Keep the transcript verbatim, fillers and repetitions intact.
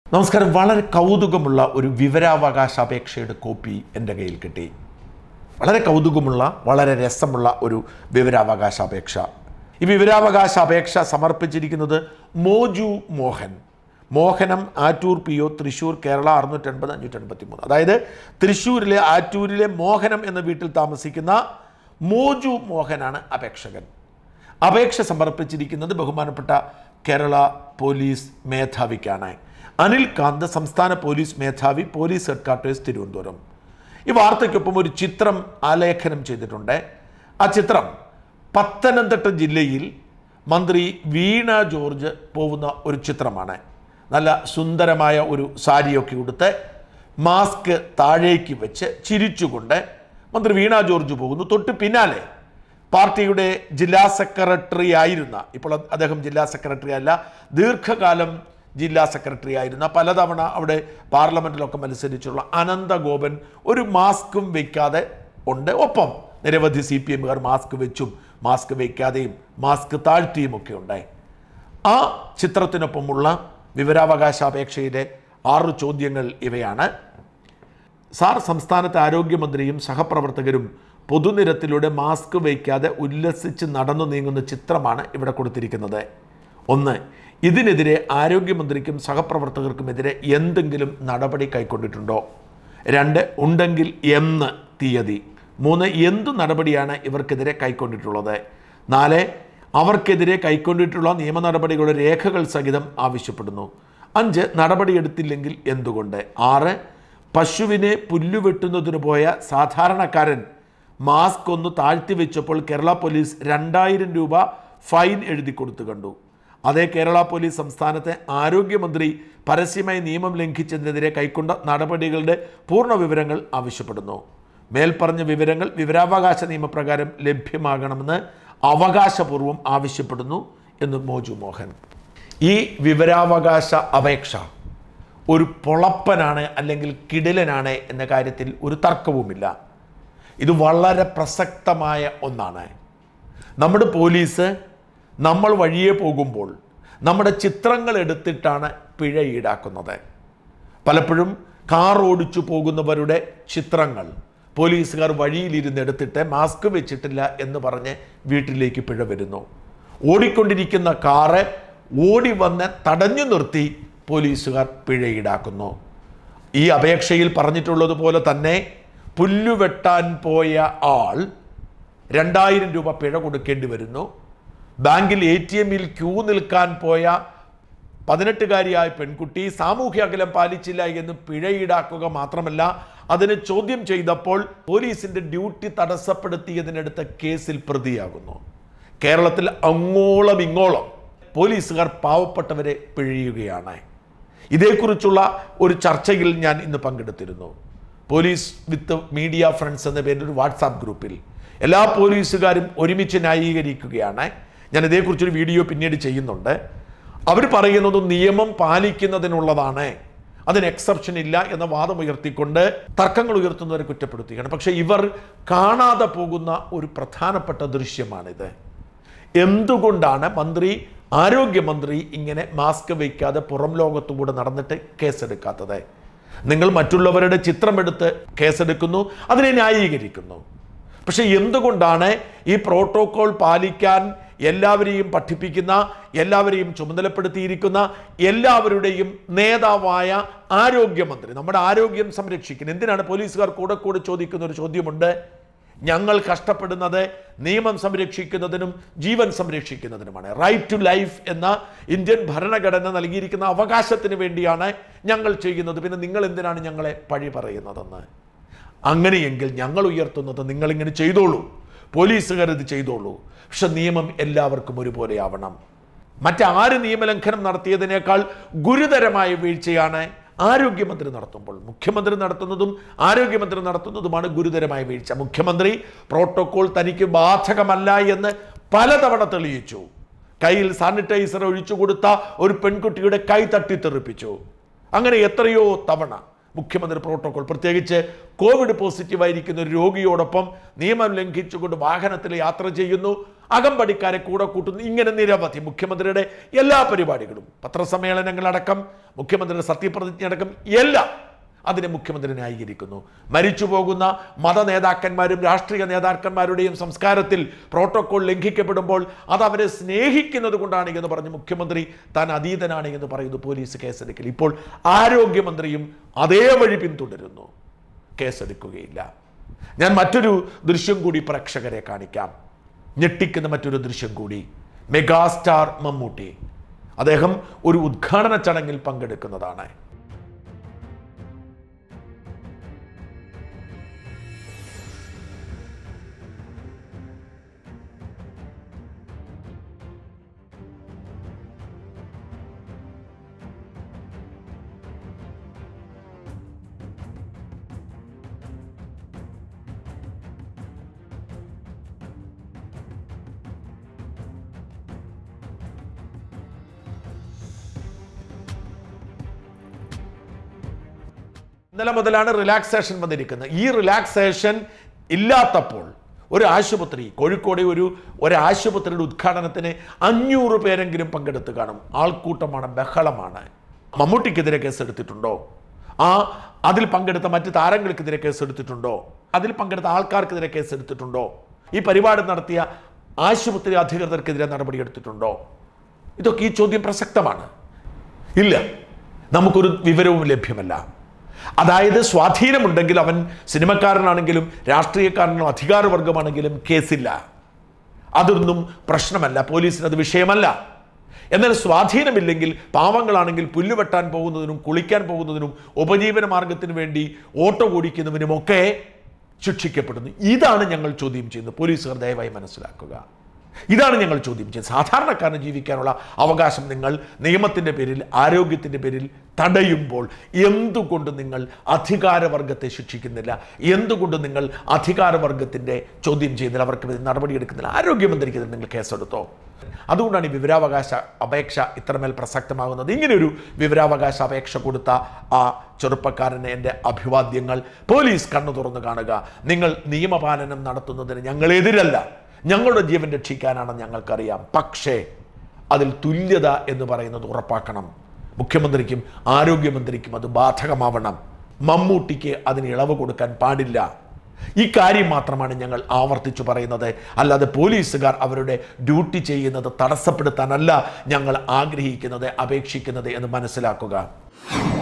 നമസ്കാരം. വളരെ കൗതുകമുള്ള ഒരു വിവരാവകാശ അപേക്ഷയുടെ കോപ്പി എൻ്റെ കയ്യിൽ കിട്ടി. വളരെ കൗതുകമുള്ള വളരെ രസമുള്ള ഒരു വിവരാവകാശ അപേക്ഷ. ഈ വിവരാവകാശ അപേക്ഷ സമർപ്പിച്ചിരിക്കുന്നത് മോജു മോഹൻ. മോഹനം ആറ്റൂർ പി ഒ തൃശ്ശൂർ കേരള അറുന്നൂറ്റി എൺപത് അഞ്ഞൂറ്റി എൺപത്തി മൂന്ന്. അതായത് തൃശ്ശൂരിലെ ആറ്റൂരിലെ മോഹനം എന്ന വീട്ടിൽ താമസിക്കുന്ന മോജു മോഹനാണ് അപേക്ഷകൻ. അപേക്ഷ സമർപ്പിച്ചിരിക്കുന്നത് ബഹുമാനപ്പെട്ട കേരള പോലീസ് മേധാവിക്കാണ്. അനിൽ കാന്ത്, സംസ്ഥാന പോലീസ് മേധാവി, പോലീസ് ഹെഡ്ക്വാർട്ടേഴ്സ്, തിരുവനന്തപുരം. ഈ വാർത്തയ്ക്കൊപ്പം ഒരു ചിത്രം ആലേഖനം ചെയ്തിട്ടുണ്ട്. ആ ചിത്രം പത്തനംതിട്ട ജില്ലയിൽ മന്ത്രി വീണ ജോർജ് പോകുന്ന ഒരു ചിത്രമാണ്. നല്ല സുന്ദരമായ ഒരു സാരിയൊക്കെ ഉടുത്ത് മാസ്ക് താഴേക്ക് വെച്ച് ചിരിച്ചുകൊണ്ട് മന്ത്രി വീണ ജോർജ് പോകുന്നു. തൊട്ട് പിന്നാലെ പാർട്ടിയുടെ ജില്ലാ സെക്രട്ടറി ആയിരുന്ന, ഇപ്പോൾ അദ്ദേഹം ജില്ലാ സെക്രട്ടറി അല്ല, ദീർഘകാലം ജില്ലാ സെക്രട്ടറി ആയിരുന്ന, പലതവണ അവിടെ പാർലമെൻറ്റിലൊക്കെ മത്സരിച്ചുള്ള അനന്തഗോപൻ ഒരു മാസ്കും വയ്ക്കാതെ ഉണ്ട്. ഒപ്പം നിരവധി സി പി എമ്മുകാർ മാസ്ക് വെച്ചും മാസ്ക് വയ്ക്കാതെയും മാസ്ക് താഴ്ത്തിയും ഒക്കെ ഉണ്ടായി. ആ ചിത്രത്തിനൊപ്പമുള്ള വിവരാവകാശ അപേക്ഷയിലെ ആറ് ചോദ്യങ്ങൾ ഇവയാണ്. സാർ, സംസ്ഥാനത്തെ ആരോഗ്യമന്ത്രിയും സഹപ്രവർത്തകരും പൊതുനിരത്തിലൂടെ മാസ്ക് വയ്ക്കാതെ ഉല്ലസിച്ച് നടന്നു നീങ്ങുന്ന ചിത്രമാണ് ഇവിടെ കൊടുത്തിരിക്കുന്നത്. ഒന്ന്, ഇതിനെതിരെ ആരോഗ്യമന്ത്രിക്കും സഹപ്രവർത്തകർക്കുമെതിരെ എന്തെങ്കിലും നടപടി കൈക്കൊണ്ടിട്ടുണ്ടോ? രണ്ട്, ഉണ്ടെങ്കിൽ എന്ന്, തീയതി. മൂന്ന്, എന്തു നടപടിയാണ് ഇവർക്കെതിരെ കൈക്കൊണ്ടിട്ടുള്ളത്? നാല്, അവർക്കെതിരെ കൈക്കൊണ്ടിട്ടുള്ള നിയമ നടപടികളുടെ രേഖകൾ സഹിതം ആവശ്യപ്പെടുന്നു. അഞ്ച്, നടപടിയെടുത്തില്ലെങ്കിൽ എന്തുകൊണ്ട്? ആറ്, പശുവിനെ പുല്ലുവെട്ടുന്നതിന് പോയ സാധാരണക്കാരൻ മാസ്ക് ഒന്ന് താഴ്ത്തി വെച്ചപ്പോൾ കേരള പോലീസ് രണ്ടായിരം രൂപ ഫൈൻ എഴുതി കൊടുത്തു കണ്ടു. അതേ കേരള പോലീസ് സംസ്ഥാനത്തെ ആരോഗ്യമന്ത്രി പരസ്യമായി നിയമം ലംഘിച്ചതിനെതിരെ കൈക്കൊണ്ട നടപടികളുടെ പൂർണ്ണ വിവരങ്ങൾ ആവശ്യപ്പെടുന്നു. മേൽപ്പറഞ്ഞ വിവരങ്ങൾ വിവരാവകാശ നിയമപ്രകാരം ലഭ്യമാകണമെന്ന് അവകാശപൂർവ്വം ആവശ്യപ്പെടുന്നു എന്ന് മോജു മോഹൻ. ഈ വിവരാവകാശ അപേക്ഷ ഒരു പൊളപ്പനാണ് അല്ലെങ്കിൽ കിടിലനാണ് എന്ന കാര്യത്തിൽ ഒരു തർക്കവുമില്ല. ഇത് വളരെ പ്രസക്തമായ ഒന്നാണ്. നമ്മുടെ പോലീസ് നമ്മൾ വഴിയെ പോകുമ്പോൾ നമ്മുടെ ചിത്രങ്ങൾ എടുത്തിട്ടാണ് പിഴ ഈടാക്കുന്നത്. പലപ്പോഴും കാർ ഓടിച്ചു പോകുന്നവരുടെ ചിത്രങ്ങൾ പോലീസുകാർ വഴിയിലിരുന്ന് എടുത്തിട്ട് മാസ്ക് വെച്ചിട്ടില്ല എന്ന് പറഞ്ഞ് വീട്ടിലേക്ക് പിഴ വരുന്നു. ഓടിക്കൊണ്ടിരിക്കുന്ന കാറ് ഓടി വന്ന് തടഞ്ഞു നിർത്തി പോലീസുകാർ പിഴ ഈടാക്കുന്നു. ഈ അപേക്ഷയിൽ പറഞ്ഞിട്ടുള്ളതുപോലെ തന്നെ പുല്ലുവെട്ടാൻ പോയ ആൾ രണ്ടായിരം രൂപ പിഴ കൊടുക്കേണ്ടി വരുന്നു. ബാങ്കിൽ എ ടി എമ്മിൽ ക്യൂ നിൽക്കാൻ പോയ പതിനെട്ടുകാരിയായ പെൺകുട്ടി സാമൂഹ്യ അകലം പാലിച്ചില്ല എന്ന് പിഴ ഈടാക്കുക മാത്രമല്ല, അതിനെ ചോദ്യം ചെയ്തപ്പോൾ പോലീസിന്റെ ഡ്യൂട്ടി തടസ്സപ്പെടുത്തിയതിനെടുത്ത കേസിൽ പ്രതിയാകുന്നു. കേരളത്തിൽ അങ്ങോളം ഇങ്ങോളം പോലീസുകാർ പാവപ്പെട്ടവരെ പിഴയുകയാണ്. ഇതേക്കുറിച്ചുള്ള ഒരു ചർച്ചയിൽ ഞാൻ ഇന്ന് പങ്കെടുത്തിരുന്നു. പോലീസ് വിത്ത് മീഡിയ ഫ്രണ്ട്സ് എന്ന പേരിൽ ഒരു വാട്സാപ്പ് ഗ്രൂപ്പിൽ എല്ലാ പോലീസുകാരും ഒരുമിച്ച് ന്യായീകരിക്കുകയാണ്. ഞാൻ ഇതേക്കുറിച്ചൊരു വീഡിയോ പിന്നീട് ചെയ്യുന്നുണ്ട്. അവർ പറയുന്നത് നിയമം പാലിക്കുന്നതിനുള്ളതാണ്, അതിന് എക്സെപ്ഷൻ ഇല്ല എന്ന വാദം ഉയർത്തിക്കൊണ്ട് തർക്കങ്ങൾ ഉയർത്തുന്നവരെ കുറ്റപ്പെടുത്തുകയാണ്. പക്ഷേ ഇവർ കാണാതെ പോകുന്ന ഒരു പ്രധാനപ്പെട്ട ദൃശ്യമാണിത്. എന്തുകൊണ്ടാണ് മന്ത്രി ആരോഗ്യമന്ത്രി ഇങ്ങനെ മാസ്ക് വയ്ക്കാതെ പുറം ലോകത്തുകൂടെ നടന്നിട്ട് കേസെടുക്കാത്തത്? നിങ്ങൾ മറ്റുള്ളവരുടെ ചിത്രമെടുത്ത് കേസെടുക്കുന്നു, അതിനെ ന്യായീകരിക്കുന്നു. പക്ഷെ എന്തുകൊണ്ടാണ് ഈ പ്രോട്ടോകോൾ പാലിക്കാൻ എല്ലാവരെയും പഠിപ്പിക്കുന്ന, എല്ലാവരെയും ചുമതലപ്പെടുത്തിയിരിക്കുന്ന, എല്ലാവരുടെയും നേതാവായ ആരോഗ്യമന്ത്രി നമ്മുടെ ആരോഗ്യം സംരക്ഷിക്കുന്നത്? എന്തിനാണ് പോലീസുകാർ കൂടെ കൂടെ ചോദിക്കുന്ന ഒരു ചോദ്യമുണ്ട്. ഞങ്ങൾ കഷ്ടപ്പെടുന്നത് നിയമം സംരക്ഷിക്കുന്നതിനും ജീവൻ സംരക്ഷിക്കുന്നതിനുമാണ്. റൈറ്റ് ടു ലൈഫ് എന്ന ഇന്ത്യൻ ഭരണഘടന നൽകിയിരിക്കുന്ന അവകാശത്തിന് വേണ്ടിയാണ് ഞങ്ങൾ ചെയ്യുന്നത്. പിന്നെ നിങ്ങൾ എന്തിനാണ് ഞങ്ങളെ പഴി പറയുന്നതെന്ന്? അങ്ങനെയെങ്കിൽ ഞങ്ങൾ ഉയർത്തുന്നത് നിങ്ങളിങ്ങനെ ചെയ്തോളൂ, പോലീസുകാർ ഇത് ചെയ്തോളൂ. പക്ഷെ നിയമം എല്ലാവർക്കും ഒരുപോലെ ആവണം. മറ്റാര് നിയമലംഘനം നടത്തിയതിനേക്കാൾ ഗുരുതരമായ വീഴ്ചയാണ് ആരോഗ്യമന്ത്രി നടത്തുമ്പോൾ. മുഖ്യമന്ത്രി നടത്തുന്നതും ആരോഗ്യമന്ത്രി നടത്തുന്നതുമാണ് ഗുരുതരമായ വീഴ്ച. മുഖ്യമന്ത്രി പ്രോട്ടോകോൾ തനിക്ക് ബാധകമല്ല എന്ന് പലതവണ തെളിയിച്ചു. കയ്യിൽ സാനിറ്റൈസർ ഒഴിച്ചു കൊടുത്ത ഒരു പെൺകുട്ടിയുടെ കൈ തട്ടിത്തെറിപ്പിച്ചു. അങ്ങനെ എത്രയോ തവണ മുഖ്യമന്ത്രി പ്രോട്ടോകോൾ, പ്രത്യേകിച്ച് കോവിഡ് പോസിറ്റീവായിരിക്കുന്ന ഒരു രോഗിയോടൊപ്പം നിയമം ലംഘിച്ചുകൊണ്ട് വാഹനത്തിൽ യാത്ര ചെയ്യുന്നു. അകമ്പടിക്കാരെ കൂടെ കൂട്ടുന്നു. ഇങ്ങനെ നിരവധി മുഖ്യമന്ത്രിയുടെ എല്ലാ പരിപാടികളും, പത്രസമ്മേളനങ്ങളടക്കം, മുഖ്യമന്ത്രിയുടെ സത്യപ്രതിജ്ഞ അടക്കം എല്ലാം അതിനെ മുഖ്യമന്ത്രി ന്യായീകരിക്കുന്നു. മരിച്ചു പോകുന്ന മത നേതാക്കന്മാരും രാഷ്ട്രീയ നേതാക്കന്മാരുടെയും സംസ്കാരത്തിൽ പ്രോട്ടോകോൾ ലംഘിക്കപ്പെടുമ്പോൾ അത് അവരെ സ്നേഹിക്കുന്നത് കൊണ്ടാണ് എന്ന് പറഞ്ഞ് മുഖ്യമന്ത്രി താൻ അതീതനാണ് എന്ന് പറയുന്നു. പോലീസ് കേസെടുക്കൽ. ഇപ്പോൾ ആരോഗ്യമന്ത്രിയും അതേ വഴി പിന്തുടരുന്നു. കേസെടുക്കുകയില്ല. ഞാൻ മറ്റൊരു ദൃശ്യം കൂടി പ്രേക്ഷകരെ കാണിക്കാം. ഞെട്ടിക്കുന്ന മറ്റൊരു ദൃശ്യം കൂടി. മെഗാസ്റ്റാർ മമ്മൂട്ടി അദ്ദേഹം ഒരു ഉദ്ഘാടന ചടങ്ങിൽ പങ്കെടുക്കുന്നതാണ്. ഇന്നലെ മുതലാണ് റിലാക്സേഷൻ വന്നിരിക്കുന്നത്. ഈ റിലാക്സേഷൻ ഇല്ലാത്തപ്പോൾ ഒരു ആശുപത്രി, കോഴിക്കോട് ഒരു ഒരു ആശുപത്രിയുടെ ഉദ്ഘാടനത്തിന് അഞ്ഞൂറ് പേരെങ്കിലും പങ്കെടുത്ത് കാണും. ആൾക്കൂട്ടമാണ്, ബഹളമാണ്. മമ്മൂട്ടിക്കെതിരെ കേസെടുത്തിട്ടുണ്ടോ? ആ അതിൽ പങ്കെടുത്ത മറ്റ് താരങ്ങൾക്കെതിരെ കേസെടുത്തിട്ടുണ്ടോ? അതിൽ പങ്കെടുത്ത ആൾക്കാർക്കെതിരെ കേസെടുത്തിട്ടുണ്ടോ? ഈ പരിപാടി നടത്തിയ ആശുപത്രി അധികൃതർക്കെതിരെ നടപടിയെടുത്തിട്ടുണ്ടോ? ഇതൊക്കെ ഈ ചോദ്യം പ്രസക്തമാണ്. ഇല്ല, നമുക്കൊരു വിവരവും ലഭ്യമല്ല. അതായത് സ്വാധീനമുണ്ടെങ്കിൽ അവൻ സിനിമക്കാരനാണെങ്കിലും രാഷ്ട്രീയക്കാരനോ അധികാരവർഗമാണെങ്കിലും കേസില്ല. അതൊന്നും പ്രശ്നമല്ല, പോലീസിന് അത് വിഷയമല്ല. എന്നാൽ സ്വാധീനമില്ലെങ്കിൽ പാവങ്ങളാണെങ്കിൽ പുല്ലുവെട്ടാൻ പോകുന്നതിനും കുളിക്കാൻ പോകുന്നതിനും ഉപജീവന മാർഗത്തിന് വേണ്ടി ഓട്ടോ ഓടിക്കുന്നതിനുമൊക്കെ ശിക്ഷിക്കപ്പെടുന്നു. ഇതാണ് ഞങ്ങൾ ചോദ്യം ചെയ്യുന്നത്. പോലീസുകാർ ദയവായി മനസ്സിലാക്കുക. ഇതാണ് ഞങ്ങൾ ചോദ്യം ചെയ്യുന്നത്. സാധാരണക്കാരന് ജീവിക്കാനുള്ള അവകാശം നിങ്ങൾ നിയമത്തിൻ്റെ പേരിൽ, ആരോഗ്യത്തിൻ്റെ പേരിൽ തടയുമ്പോൾ എന്തുകൊണ്ട് നിങ്ങൾ അധികാരവർഗത്തെ ശിക്ഷിക്കുന്നില്ല? എന്തുകൊണ്ട് നിങ്ങൾ അധികാരവർഗത്തിൻ്റെ ചോദ്യം ചെയ്യുന്നില്ല? അവർക്ക് നടപടിയെടുക്കുന്നില്ല? ആരോഗ്യമന്ത്രിക്കെതിരെ നിങ്ങൾ കേസെടുത്തോ? അതുകൊണ്ടാണ് ഈ വിവരാവകാശ അപേക്ഷ ഇത്രമേൽ പ്രസക്തമാകുന്നത്. ഇങ്ങനെയൊരു വിവരാവകാശ അപേക്ഷ കൊടുത്ത ആ ചെറുപ്പക്കാരന് എൻ്റെ അഭിവാദ്യങ്ങൾ. പോലീസ് കണ്ണു തുറന്നു കാണുക. നിങ്ങൾ നിയമപാലനം നടത്തുന്നതിന് ഞങ്ങളെതിരല്ല, ഞങ്ങളുടെ ജീവൻ രക്ഷിക്കാനാണ് ഞങ്ങൾക്കറിയാം. പക്ഷേ അതിൽ തുല്യത എന്ന് പറയുന്നത് ഉറപ്പാക്കണം. മുഖ്യമന്ത്രിക്കും ആരോഗ്യമന്ത്രിക്കും അത് ബാധകമാവണം. മമ്മൂട്ടിക്ക് അതിന് ഇളവ് കൊടുക്കാൻ പാടില്ല. ഈ കാര്യം മാത്രമാണ് ഞങ്ങൾ ആവർത്തിച്ചു പറയുന്നത്. അല്ലാതെ പോലീസുകാർ അവരുടെ ഡ്യൂട്ടി ചെയ്യുന്നത് തടസ്സപ്പെടുത്താനല്ല ഞങ്ങൾ ആഗ്രഹിക്കുന്നത്, അപേക്ഷിക്കുന്നത് എന്ന് മനസ്സിലാക്കുക.